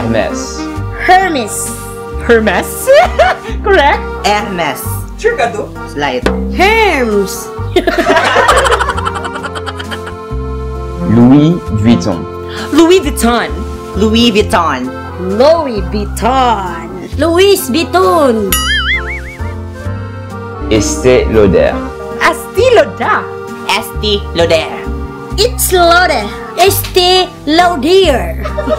Hermès. Hermes. Hermes? Correct? Hermes. Sure ka to? Slide. Hermes. Louis Vuitton. Louis Vuitton. Louis Vuitton. Louis Vuitton. Louis Vuitton. Estée Lauder. Estée Lauder. Estée Lauder. It's Lauder. Estée Lauder.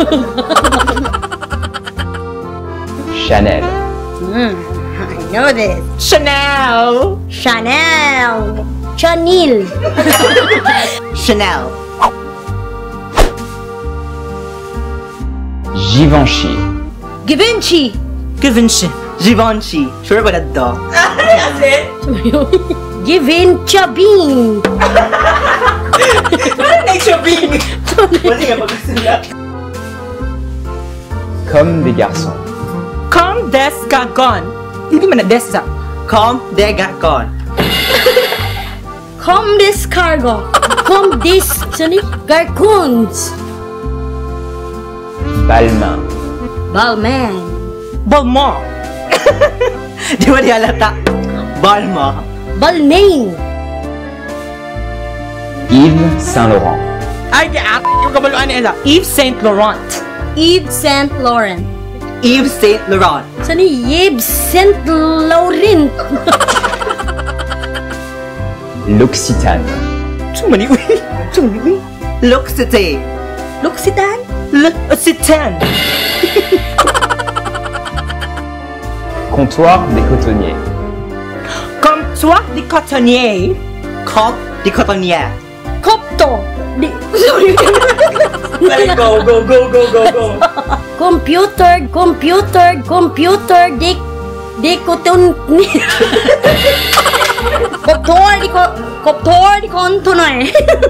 Chanel. I know this. Chanel. Chanel. Chanel. Chanel. Givenchy. Givenchy. Givenchy. Givenchy. Sure ba na to? That's it. Givenchy. Ano na shopping? Wala nga pag-sila. Comme des garçons. Comme des garçons. Hindi man na des sa. Comme des garçons. Come this cargo. Come this. Sani? Garcons. Balmain. Balmain. Balmain. Di ba di halata? Balmain. Balmain. Yves Saint Laurent. Ay, yung kabaluan nila. Yves Saint Laurent. Yves Saint Laurent. Yves Saint Laurent. Sani? Yves Saint Laurent. L'Occitane. Sumani, uy. Sumani, uy. L'Occitane. L'Occitane. L'Occitane. Comptoir des cotonniers. Comptoir des cotonniers. Cop de cotonnier. Copto. Go, go, go, go, go, go. Computer de coton. Koptor di kontonoy.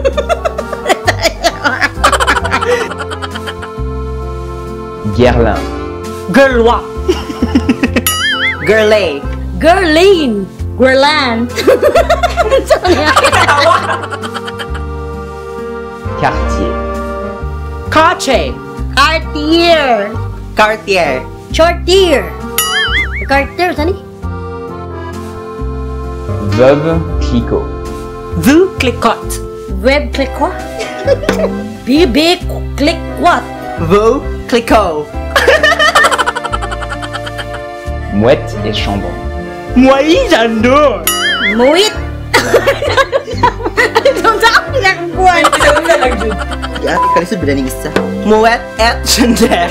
Guerlain. Girlwa. Girlay. Girlane. Guerlain. Cartier. Cartier. Cartier. Cartier. Chartier. Cartier, sani? Veuve Clicquot. Vu Clicquot. Web click what? BB click what? Vaux Clicquot. Mouette et Chambon. Moi, j'adore. Muit. Itong sa akin ang buwan. Di ate kalisod ba na isa? Moet et Chandler.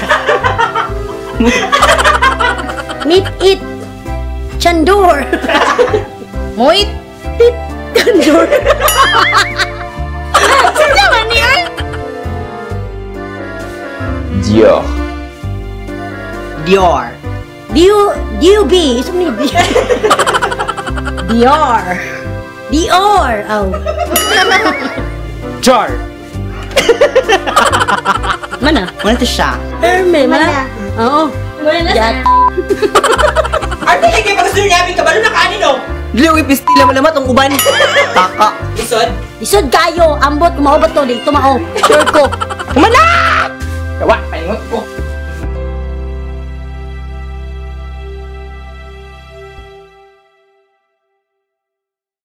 Meet it. Chandor. Muit. It. Chandor. Sino man yun? Dior. Dior. D.U.B. Isang ni Dior. Dior. Oh. Jar. Mana? Ano to siya? Hermes. Mana? Oo. Yan. Arte, kayo pag gusto niya namin kabalo na kanino. Dili, pistila mo naman itong uban. Taka. Isod. Isod kayo. Ambot. Kumao ba to? Dito mao. Sure ko. Kumana! Kawa, paingot ko.